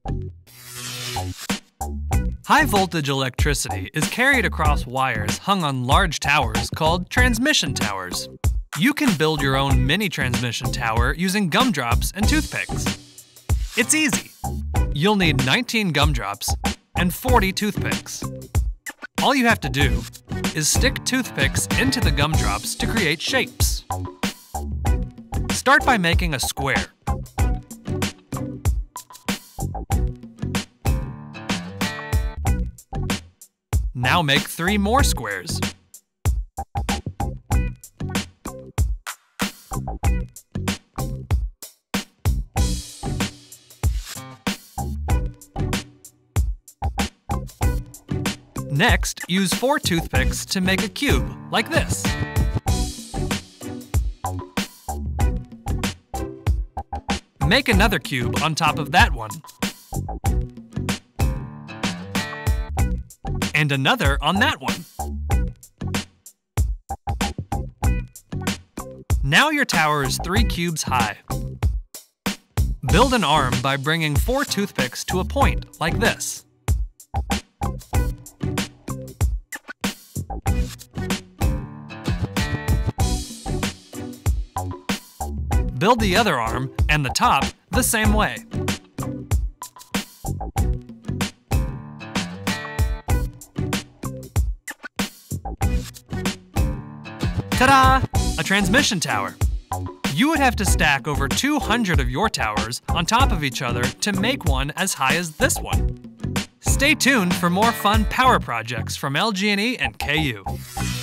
High-voltage electricity is carried across wires hung on large towers called transmission towers. You can build your own mini transmission tower using gumdrops and toothpicks. It's easy. You'll need 19 gumdrops and 40 toothpicks. All you have to do is stick toothpicks into the gumdrops to create shapes. Start by making a square. Now make 3 more squares. Next, use 4 toothpicks to make a cube, like this. Make another cube on top of that one. And another on that one. Now your tower is 3 cubes high. Build an arm by bringing 4 toothpicks to a point, like this. Build the other arm and the top the same way. Ta-da! A transmission tower. You would have to stack over 200 of your towers on top of each other to make one as high as this one. Stay tuned for more fun power projects from LG&E and KU.